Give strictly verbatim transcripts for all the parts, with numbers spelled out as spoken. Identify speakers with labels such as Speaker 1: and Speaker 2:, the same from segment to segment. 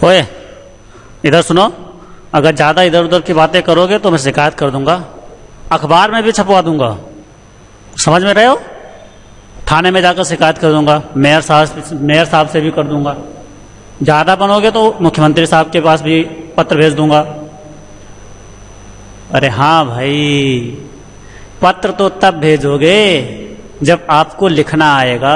Speaker 1: ओए इधर सुनो, अगर ज़्यादा इधर उधर की बातें करोगे तो मैं शिकायत कर दूंगा, अखबार में भी छपवा दूंगा। समझ में रहे हो? थाने में जाकर शिकायत कर दूंगा, मेयर साहब मेयर साहब से भी कर दूंगा। ज़्यादा बनोगे तो मुख्यमंत्री साहब के पास भी पत्र भेज दूंगा। अरे हाँ भाई, पत्र तो तब भेजोगे जब आपको लिखना आएगा।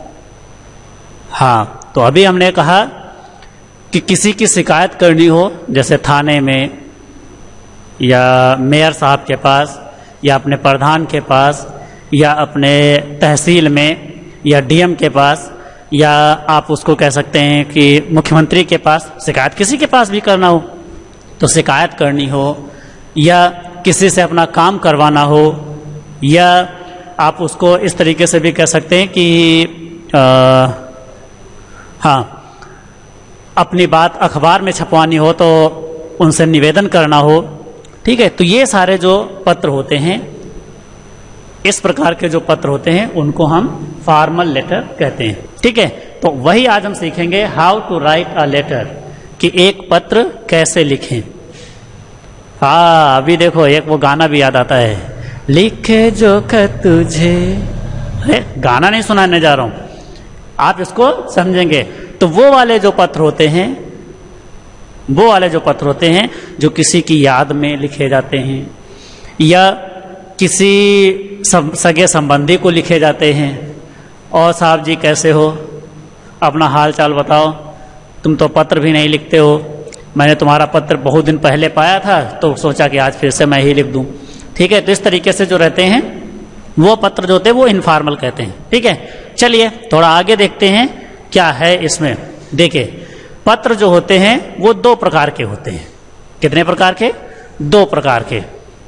Speaker 1: हाँ, तो अभी हमने कहा कि किसी की शिकायत करनी हो, जैसे थाने में या मेयर साहब के पास या अपने प्रधान के पास या अपने तहसील में या डीएम के पास, या आप उसको कह सकते हैं कि मुख्यमंत्री के पास, शिकायत किसी के पास भी करना हो तो शिकायत करनी हो, या किसी से अपना काम करवाना हो, या आप उसको इस तरीके से भी कह सकते हैं कि आ, हाँ अपनी बात अखबार में छपवानी हो तो उनसे निवेदन करना हो। ठीक है, तो ये सारे जो पत्र होते हैं, इस प्रकार के जो पत्र होते हैं उनको हम फॉर्मल लेटर कहते हैं। ठीक है, तो वही आज हम सीखेंगे, how to write a letter, कि एक पत्र कैसे लिखें। हाँ, अभी देखो एक वो गाना भी याद आता है, लिखे जो खत तुझे। अरे गाना नहीं सुनाने जा रहा हूं, आप इसको समझेंगे। तो वो वाले जो पत्र होते हैं, वो वाले जो पत्र होते हैं जो किसी की याद में लिखे जाते हैं, या किसी सगे संबंधी को लिखे जाते हैं, और साहब जी कैसे हो, अपना हाल चाल बताओ, तुम तो पत्र भी नहीं लिखते हो, मैंने तुम्हारा पत्र बहुत दिन पहले पाया था तो सोचा कि आज फिर से मैं ही लिख दूं। ठीक है, तो इस तरीके से जो रहते हैं वो पत्र जो होते हैं वो इनफॉर्मल कहते हैं। ठीक है, चलिए थोड़ा आगे देखते हैं क्या है इसमें। देखिए, पत्र जो होते हैं वो दो प्रकार के होते हैं। कितने प्रकार के? दो प्रकार के,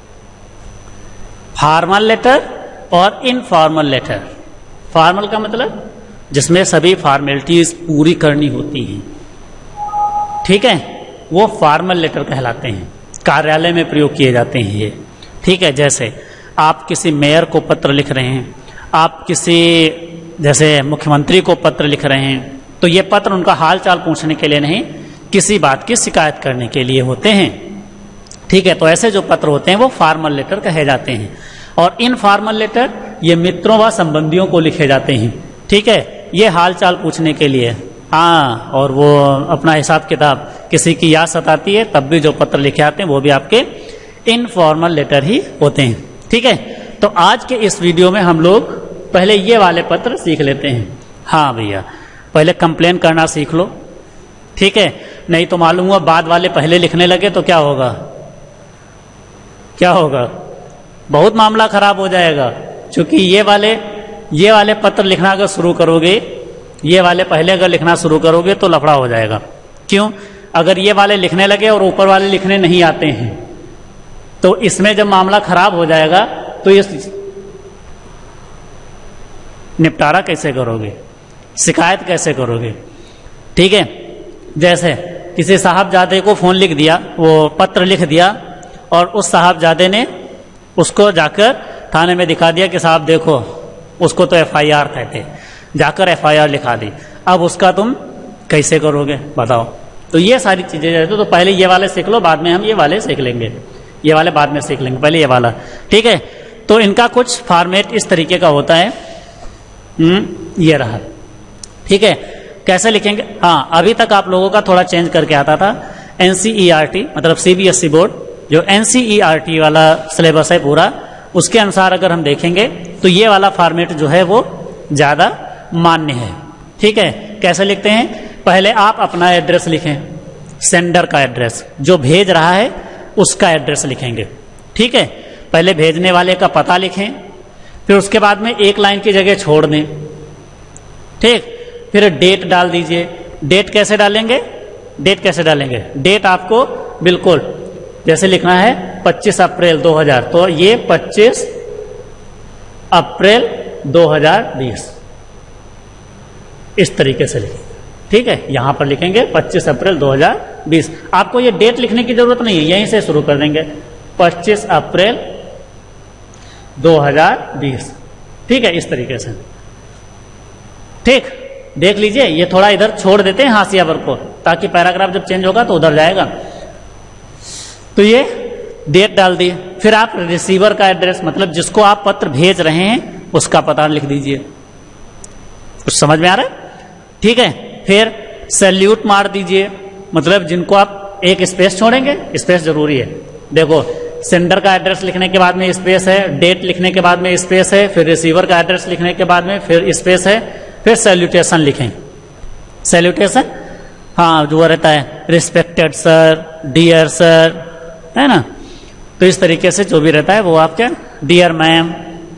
Speaker 1: फॉर्मल लेटर और इनफॉर्मल लेटर। फॉर्मल का मतलब जिसमें सभी फॉर्मेलिटीज पूरी करनी होती हैं। ठीक है, वो फॉर्मल लेटर कहलाते हैं, कार्यालय में प्रयोग किए जाते हैं ये। ठीक है, जैसे आप किसी मेयर को पत्र लिख रहे हैं, आप किसी जैसे मुख्यमंत्री को पत्र लिख रहे हैं, तो ये पत्र उनका हाल चाल पूछने के लिए नहीं, किसी बात की शिकायत करने के लिए होते हैं। ठीक है, तो ऐसे जो पत्र होते हैं वो फॉर्मल लेटर कहे जाते हैं। और इनफॉर्मल लेटर ये मित्रों व संबंधियों को लिखे जाते हैं। ठीक है, ये हाल चाल पूछने के लिए, हाँ, और वो अपना हिसाब किताब, किसी की याद सताती है तब भी जो पत्र लिखे आते हैं वो भी आपके इनफॉर्मल लेटर ही होते हैं। ठीक है, तो आज के इस वीडियो में हम लोग पहले ये वाले पत्र सीख लेते हैं। हाँ भैया, पहले कंप्लेन करना सीख लो। ठीक है, नहीं तो मालूम हुआ बाद वाले पहले लिखने लगे तो क्या होगा? क्या होगा? बहुत मामला खराब हो जाएगा। क्योंकि ये वाले ये वाले पत्र लिखना अगर शुरू करोगे, ये वाले पहले अगर लिखना शुरू करोगे तो लफड़ा हो जाएगा। क्यों? अगर ये वाले लिखने लगे और ऊपर वाले लिखने नहीं आते हैं तो इसमें जब मामला खराब हो जाएगा तो ये निपटारा कैसे करोगे? शिकायत कैसे करोगे? ठीक है, जैसे किसी साहबजादे को फोन लिख दिया, वो पत्र लिख दिया, और उस साहबजादे ने उसको जाकर थाने में दिखा दिया कि साहब देखो, उसको तो एफ आई आर कहते, जाकर एफ आई आर लिखा दी। अब उसका तुम कैसे करोगे बताओ? तो ये सारी चीजें रहती, तो पहले ये वाले सीख लो, बाद में हम ये वाले सीख लेंगे, ये वाले बाद में सीख लेंगे, पहले ये वाला। ठीक है, तो इनका कुछ फॉर्मेट इस तरीके का होता है। हम्म ये रहा। ठीक है, कैसे लिखेंगे? हाँ, अभी तक आप लोगों का थोड़ा चेंज करके आता था। एनसीईआरटी मतलब सीबीएसई बोर्ड, जो एनसीईआरटी वाला सिलेबस है पूरा, उसके अनुसार अगर हम देखेंगे तो ये वाला फॉर्मेट जो है वो ज्यादा मान्य है। ठीक है, कैसे लिखते हैं? पहले आप अपना एड्रेस लिखें, सेंडर का एड्रेस, जो भेज रहा है उसका एड्रेस लिखेंगे। ठीक है, पहले भेजने वाले का पता लिखें, फिर उसके बाद में एक लाइन की जगह छोड़ दें। ठीक, फिर डेट डाल दीजिए। डेट कैसे डालेंगे? डेट कैसे डालेंगे? डेट आपको बिल्कुल जैसे लिखना है पच्चीस अप्रैल दो हज़ार, तो ये पच्चीस अप्रैल दो हज़ार बीस, इस तरीके से लिखेंगे। ठीक है, यहां पर लिखेंगे पच्चीस अप्रैल दो हज़ार बीस। आपको ये डेट लिखने की जरूरत नहीं है, यहीं से शुरू कर देंगे, पच्चीस अप्रैल दो हज़ार बीस। ठीक है, इस तरीके से। ठीक, देख लीजिए, ये थोड़ा इधर छोड़ देते हैं हाशिया पर को, ताकि पैराग्राफ जब चेंज होगा तो उधर जाएगा। तो ये डेट डाल दिए। फिर आप रिसीवर का एड्रेस, मतलब जिसको आप पत्र भेज रहे हैं उसका पता लिख दीजिए। कुछ समझ में आ रहा है? ठीक है। फिर सैल्यूट मार दीजिए, मतलब जिनको आप एक स्पेस छोड़ेंगे, स्पेस जरूरी है। देखो, सेंडर का एड्रेस लिखने के बाद में स्पेस है, डेट लिखने के बाद में स्पेस है, फिर रिसीवर का एड्रेस लिखने के बाद में फिर स्पेस है, फिर सैल्यूटेशन लिखें। सैल्यूटेशन, हाँ, जो रहता है रिस्पेक्टेड सर, डियर सर, है ना। तो इस तरीके से जो भी रहता है वो आप क्या, डियर मैम,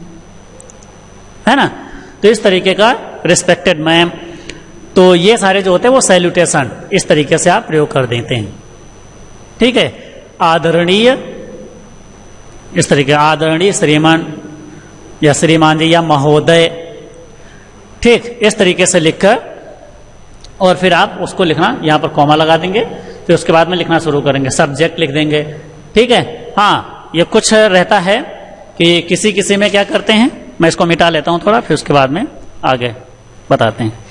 Speaker 1: है ना। तो इस तरीके का रिस्पेक्टेड मैम, तो ये सारे जो होते हैं वो सैल्यूटेशन इस तरीके से आप प्रयोग कर देते हैं। ठीक है। आदरणीय, इस तरीके आदरणीय श्रीमान या श्रीमान जी या महोदय, ठीक, इस तरीके से लिखकर और फिर आप उसको लिखना, यहां पर कॉमा लगा देंगे, फिर उसके बाद में लिखना शुरू करेंगे, सब्जेक्ट लिख देंगे। ठीक है। हाँ, ये कुछ रहता है कि किसी किसी में क्या करते हैं, मैं इसको मिटा लेता हूं थोड़ा, फिर उसके बाद में आगे बताते हैं।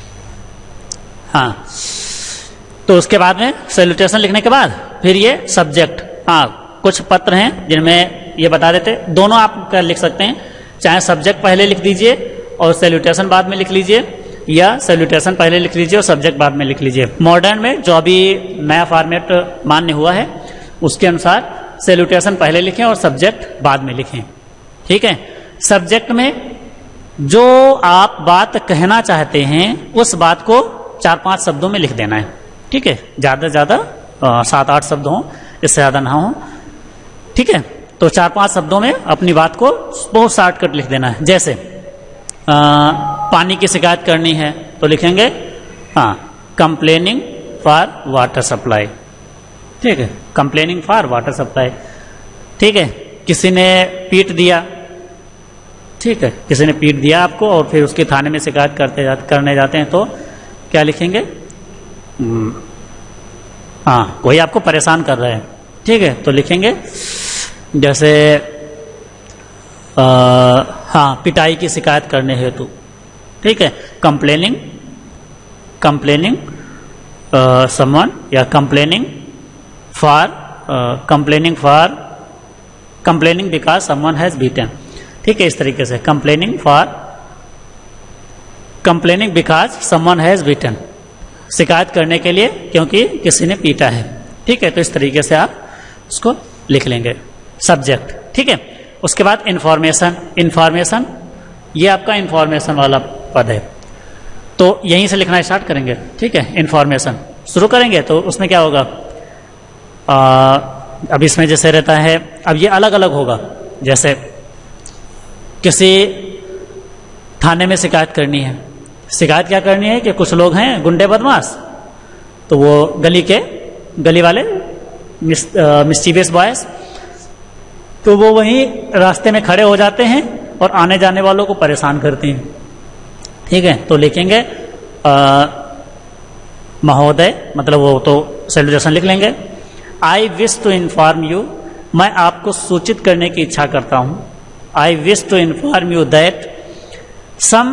Speaker 1: हाँ, तो उसके बाद में सैल्यूटेशन लिखने के बाद फिर ये सब्जेक्ट, हाँ, कुछ पत्र हैं जिनमें ये बता देते, दोनों आप कर लिख सकते हैं, चाहे सब्जेक्ट पहले लिख दीजिए और सैल्यूटेशन बाद में लिख लीजिए, या सैल्यूटेशन पहले लिख लीजिए और सब्जेक्ट बाद में लिख लीजिए। मॉडर्न में जो अभी नया फॉर्मेट मान्य हुआ है उसके अनुसार सैल्यूटेशन पहले लिखें और सब्जेक्ट बाद में लिखें। ठीक है। सब्जेक्ट में जो आप बात कहना चाहते हैं उस बात को चार पांच शब्दों में लिख देना है। ठीक है। ज्यादा से ज्यादा सात आठ शब्द हों, इससे ज्यादा ना हो। ठीक है। तो चार पांच शब्दों में अपनी बात को बहुत शॉर्टकट लिख देना है। जैसे आ, पानी की शिकायत करनी है तो लिखेंगे हाँ कंप्लेनिंग फॉर वाटर सप्लाई। ठीक है। Complaining for water supply. ठीक है। किसी ने पीट दिया, ठीक है, किसी ने पीट दिया आपको और फिर उसके थाने में शिकायत करते जा, करने जाते हैं तो क्या लिखेंगे, हाँ कोई आपको परेशान कर रहा है, ठीक है, तो लिखेंगे जैसे आ, हाँ पिटाई की शिकायत करने हेतु। ठीक है। कंप्लेनिंग, कंप्लेनिंग समवन या complaining for, complaining for, complaining because someone has beaten. ठीक है। इस तरीके से complaining for, complaining because someone has beaten, शिकायत करने के लिए क्योंकि किसी ने पीटा है। ठीक है। तो इस तरीके से आप उसको लिख लेंगे सब्जेक्ट। ठीक है। उसके बाद इंफॉर्मेशन, इंफॉर्मेशन ये आपका इंफॉर्मेशन वाला पद है, तो यहीं से लिखना स्टार्ट करेंगे। ठीक है। इंफॉर्मेशन शुरू करेंगे तो उसमें क्या होगा, आ, अब इसमें जैसे रहता है, अब ये अलग अलग होगा। जैसे किसी थाने में शिकायत करनी है, शिकायत क्या करनी है कि कुछ लोग हैं गुंडे बदमाश, तो वो गली के गली वाले मिस, मिस्चीवियस बॉयज, तो वो वहीं रास्ते में खड़े हो जाते हैं और आने जाने वालों को परेशान करते हैं। ठीक है। तो लिखेंगे महोदय, मतलब वो तो सैल्यूटेशन लिख लेंगे। I wish to inform you, मैं आपको सूचित करने की इच्छा करता हूं। I wish to inform you that some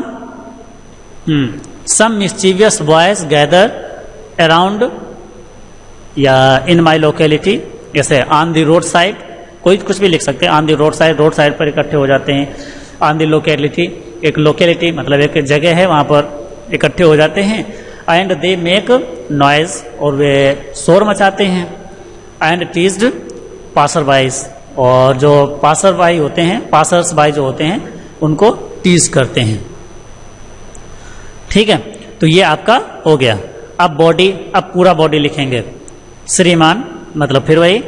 Speaker 1: some mischievous boys gather around या इन माई लोकेलिटी, जैसे ऑन द रोड साइड, कोई कुछ भी लिख सकते हैं। On the road side, road side पर इकट्ठे हो जाते हैं। ऑन द लोकेलिटी, एक लोकेलिटी मतलब एक जगह है वहां पर इकट्ठे हो जाते हैं। एंड दे मेक नॉइज, और वे शोर मचाते हैं। एंड टीज्ड पासर बाइज, और जो पासर बाई होते हैं, पासर्स बाई जो होते हैं उनको टीज करते हैं। ठीक है। तो ये आपका हो गया। अब बॉडी, अब पूरा बॉडी लिखेंगे। श्रीमान मतलब फिर वही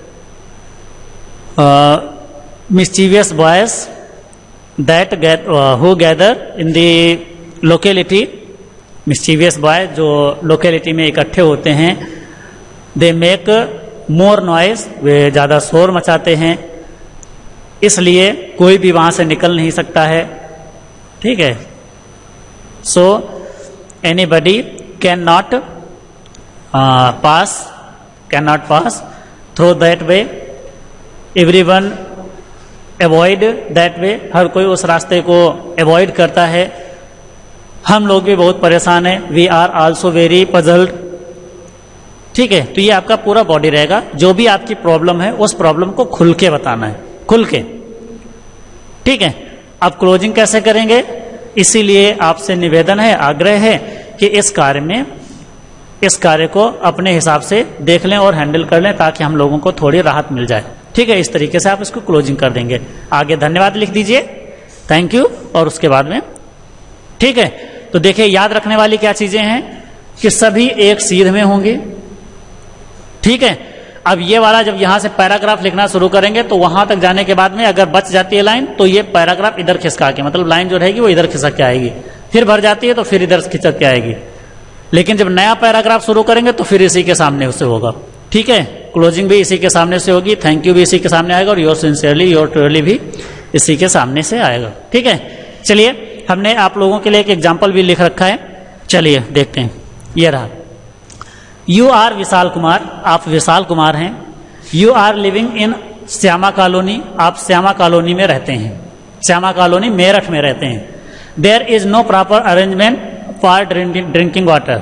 Speaker 1: mischievous boys that who gather in the locality, mischievous boy जो लोकेलिटी में इकट्ठे होते हैं। दे मेक मोर नॉइज, वे ज्यादा शोर मचाते हैं, इसलिए कोई भी वहां से निकल नहीं सकता है। ठीक है। So anybody can not pass, can not pass through that way, everyone avoid that way, हर कोई उस रास्ते को अवॉइड करता है। हम लोग भी बहुत परेशान हैं, we are also very puzzled. ठीक है, तो ये आपका पूरा बॉडी रहेगा, जो भी आपकी प्रॉब्लम है उस प्रॉब्लम को खुल के बताना है, खुल के। ठीक है, अब क्लोजिंग कैसे करेंगे, इसीलिए आपसे निवेदन है, आग्रह है कि इस कार्य में इस कार्य को अपने हिसाब से देख लें और हैंडल कर लें, ताकि हम लोगों को थोड़ी राहत मिल जाए। ठीक है, इस तरीके से आप इसको क्लोजिंग कर देंगे। आगे धन्यवाद लिख दीजिए, थैंक यू, और उसके बाद में ठीक है। तो देखिए, याद रखने वाली क्या चीजें हैं कि सभी एक सीध में होंगे। ठीक है, अब ये वाला जब यहां से पैराग्राफ लिखना शुरू करेंगे तो वहां तक जाने के बाद में अगर बच जाती है लाइन, तो ये पैराग्राफ इधर खिसका के, मतलब लाइन जो रहेगी वो इधर खिसक के आएगी, फिर भर जाती है तो फिर इधर खिसक के आएगी। लेकिन जब नया पैराग्राफ शुरू करेंगे तो फिर इसी के सामने उससे होगा। ठीक है, क्लोजिंग भी इसी के सामने से होगी, थैंक यू भी इसी के सामने आएगा, और योर सिंसियरली योर ट्रूली भी इसी के सामने से आएगा। ठीक है, चलिए, हमने आप लोगों के लिए एक एग्जाम्पल भी लिख रखा है, चलिए देखते हैं। ये रहा, यू आर विशाल कुमार, आप विशाल कुमार हैं। You are living in Shyama colony, आप श्यामा कॉलोनी में रहते हैं, श्यामा कॉलोनी मेरठ में रहते हैं। There is no proper arrangement for drinking water,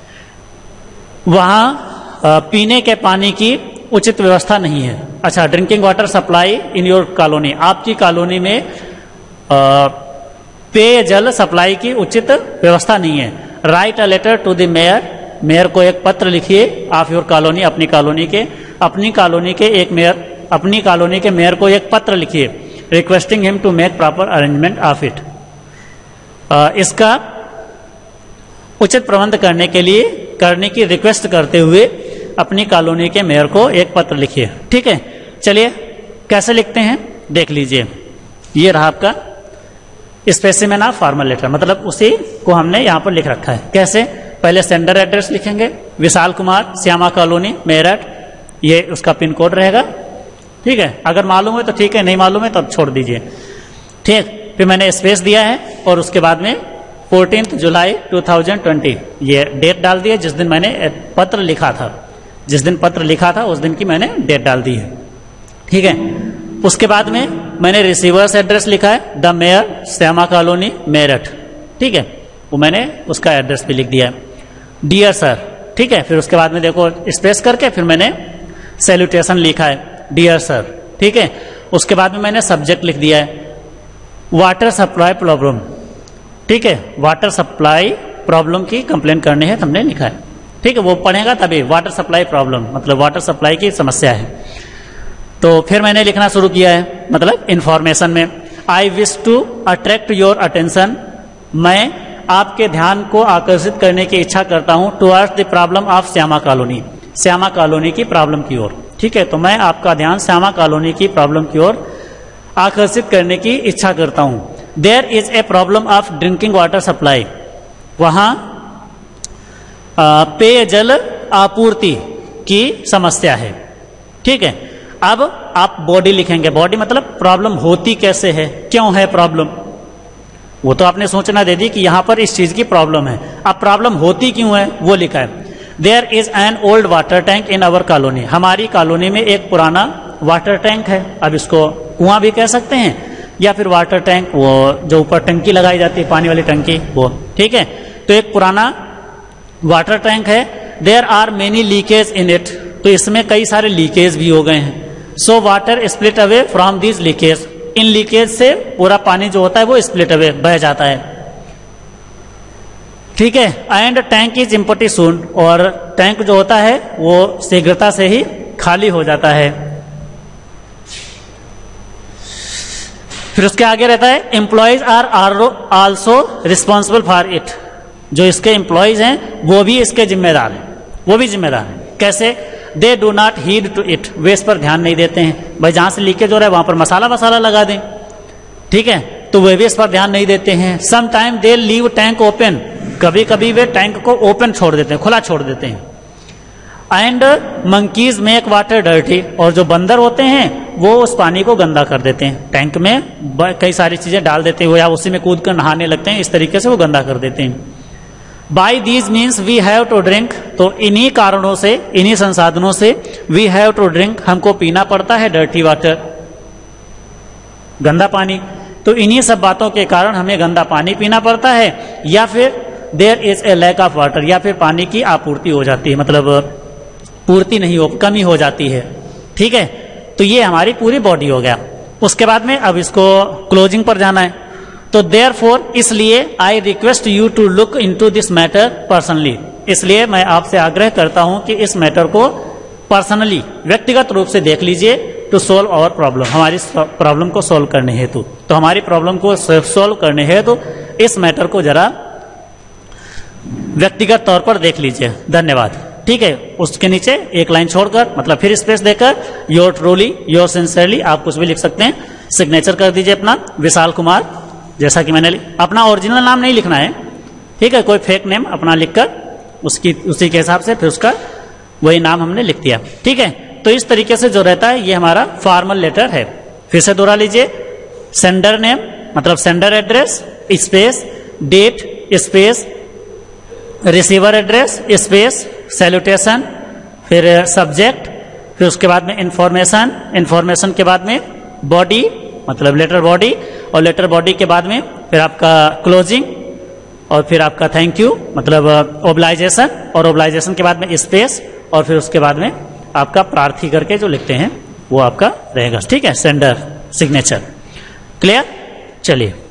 Speaker 1: वहां पीने के पानी की उचित व्यवस्था नहीं है। अच्छा, drinking water supply in your colony, आपकी कॉलोनी में पेयजल सप्लाई की उचित व्यवस्था नहीं है। Write a letter to the mayor, mayor को एक पत्र लिखिए ऑफ योर कॉलोनी, अपनी कॉलोनी के अपनी कॉलोनी के एक मेयर अपनी कॉलोनी के मेयर को एक पत्र लिखिए, requesting him to make proper arrangement of it. इसका उचित प्रबंध करने के लिए करने की रिक्वेस्ट करते हुए अपनी कॉलोनी के मेयर को एक पत्र लिखिए। ठीक है, चलिए कैसे लिखते हैं देख लीजिए। ये रहा आपका स्पेसिमेन ऑफ फॉर्मल लेटर, मतलब उसी को हमने यहां पर लिख रखा है। कैसे, पहले सेंडर एड्रेस लिखेंगे, विशाल कुमार, श्यामा कॉलोनी, मेरठ, ये उसका पिन कोड रहेगा। ठीक है, अगर मालूम है तो ठीक है, नहीं मालूम है तो छोड़ दीजिए। ठीक, फिर मैंने स्पेस दिया है और उसके बाद में fourteenth July two thousand twenty ये डेट डाल दी है, जिस दिन मैंने पत्र लिखा था, जिस दिन पत्र लिखा था उस दिन की मैंने डेट डाल दी है। ठीक है, उसके बाद में मैंने रिसीवर्स एड्रेस लिखा है, the mayor, Shyama colony, Meerut. ठीक है, वो मैंने उसका एड्रेस भी लिख दिया है, डियर सर। ठीक है, फिर उसके बाद में देखो स्पेस करके फिर मैंने सैल्यूटेशन लिखा है, डियर सर। ठीक है, उसके बाद में मैंने सब्जेक्ट लिख दिया है, वाटर सप्लाई प्रॉब्लम। ठीक है, वाटर सप्लाई प्रॉब्लम की कंप्लेन करनी है, हमने लिखा है। ठीक है, वो पढ़ेगा तभी, वाटर सप्लाई प्रॉब्लम मतलब वाटर सप्लाई की समस्या है। तो फिर मैंने लिखना शुरू किया है, मतलब इंफॉर्मेशन में, I wish to attract your attention, मैं आपके ध्यान को आकर्षित करने की इच्छा करता हूं, towards the problem of Shyama colony, Shyama colony की प्रॉब्लम की ओर। ठीक है, तो मैं आपका ध्यान श्यामा कॉलोनी की प्रॉब्लम की ओर आकर्षित करने की इच्छा करता हूं। There is a problem of drinking water supply, वहां पेयजल आपूर्ति की समस्या है। ठीक है, अब आप बॉडी लिखेंगे, बॉडी मतलब प्रॉब्लम होती कैसे है, क्यों है प्रॉब्लम, वो तो आपने सोचना दे दी कि यहां पर इस चीज की प्रॉब्लम है। अब प्रॉब्लम होती क्यों है वो लिखा है, there is an old water tank in our colony, हमारी कॉलोनी में एक पुराना वाटर टैंक है। अब इसको कुआं भी कह सकते हैं या फिर वाटर टैंक, वो जो ऊपर टंकी लगाई जाती है पानी वाली टंकी, वो। ठीक है, तो एक पुराना वाटर टैंक है। There are many leakage in it, तो इसमें कई सारे लीकेज भी हो गए हैं। So water split away from this leakage, इन लीकेज से पूरा पानी जो होता है वो स्प्लिट अवे बह जाता है। ठीक है, and tank is empty soon, और टैंक जो होता है वो शीघ्रता से ही खाली हो जाता है। फिर उसके आगे रहता है, employees are also responsible for it, जो इसके एम्प्लॉयज हैं वो भी इसके जिम्मेदार हैं, वो भी जिम्मेदार हैं। कैसे, they do not heed to it, वे इस पर ध्यान नहीं देते हैं। भाई जहां से लीकेज हो रहा है वहां पर मसाला वसाला लगा दें, ठीक है, तो वे भी इस पर ध्यान नहीं देते हैं। Some time they leave tank open, कभी कभी वे टैंक को ओपन छोड़ देते हैं, खुला छोड़ देते हैं। And monkeys make water dirty, और जो बंदर होते हैं वो उस पानी को गंदा कर देते हैं, टैंक में कई सारी चीजें डाल देते हैं या उसी में कूद कर नहाने लगते हैं, इस तरीके से वो गंदा कर देते हैं। By these means we have to drink, तो इन्हीं कारणों से, इन्हीं संसाधनों से वी हैव टू ड्रिंक, हमको पीना पड़ता है डर्टी वाटर, गंदा पानी। तो इन्हीं सब बातों के कारण हमें गंदा पानी पीना पड़ता है, या फिर there is a lack of water, या फिर पानी की आपूर्ति हो जाती है, मतलब पूर्ति नहीं हो, कमी हो जाती है। ठीक है, तो ये हमारी पूरी बॉडी हो गया। उसके बाद में अब इसको क्लोजिंग पर जाना है। तो देयर फोर, इसलिए I request you to look into this matter personally, इसलिए मैं आपसे आग्रह करता हूं कि इस मैटर को पर्सनली, व्यक्तिगत रूप से देख लीजिए, टू सोल्व आवर प्रॉब्लम, हमारी प्रॉब्लम को सोल्व करने हेतु। तो हमारी प्रॉब्लम को सोल्व करने हेतु इस मैटर को जरा व्यक्तिगत तौर पर देख लीजिए। धन्यवाद। ठीक है, उसके नीचे एक लाइन छोड़कर, मतलब फिर स्पेस देकर, योर ट्रूली, योर सिंसियरली, आप कुछ भी लिख सकते हैं, सिग्नेचर कर दीजिए अपना, विशाल कुमार, जैसा कि मैंने, अपना ओरिजिनल नाम नहीं लिखना है। ठीक है, कोई फेक नेम अपना लिखकर उसकी उसी के हिसाब से फिर उसका वही नाम हमने लिख दिया। ठीक है, तो इस तरीके से जो रहता है ये हमारा फॉर्मल लेटर है। फिर से दोहरा लीजिए, सेंडर नेम मतलब sender address, space date, space receiver address, space salutation, फिर सब्जेक्ट, फिर उसके बाद में इंफॉर्मेशन, इंफॉर्मेशन के बाद में बॉडी मतलब लेटर बॉडी, और लेटर बॉडी के बाद में फिर आपका क्लोजिंग, और फिर आपका थैंक यू मतलब ओब्लाइजेशन, और ओब्लाइजेशन के बाद में स्पेस, और फिर उसके बाद में आपका प्रार्थी करके जो लिखते हैं वो आपका रहेगा। ठीक है, सेंडर सिग्नेचर। क्लियर? चलिए।